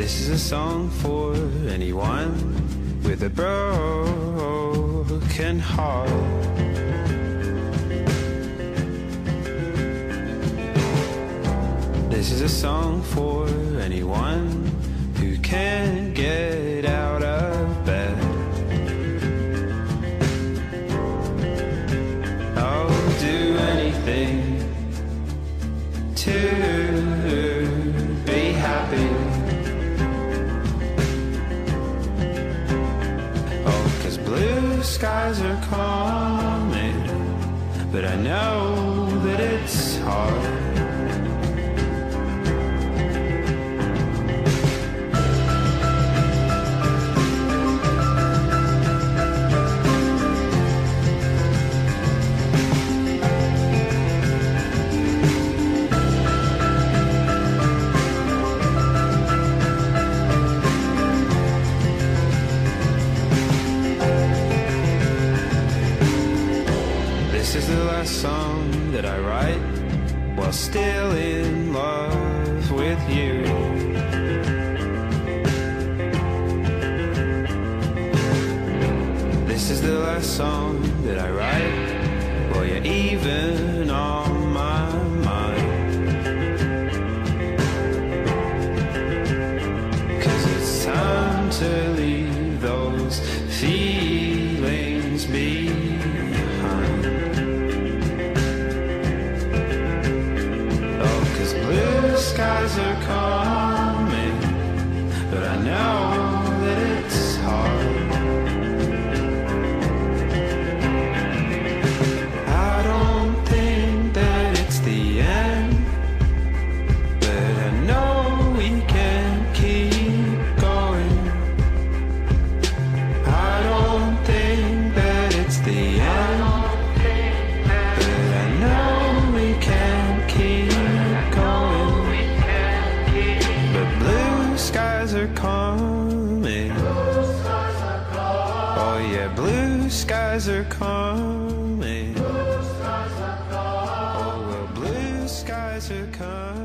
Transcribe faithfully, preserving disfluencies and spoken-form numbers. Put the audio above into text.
This is a song for anyone with a broken heart. This is a song for anyone who can't get out of bed. I'll do anything to be happy. Oh, 'cause blue skies are coming, but I know that it's hard. This is the last song that I write while still in love with you. This is the last song that I write while you're even on my mind. 'Cause it's time to leave those feelings behind. Blue skies are coming, but I know that it's hard. I don't think that it's the end, but I know we can keep going. I don't think that it's the end, but I know we can keep skies are coming. Oh yeah, blue skies are coming. Oh well, blue skies are coming.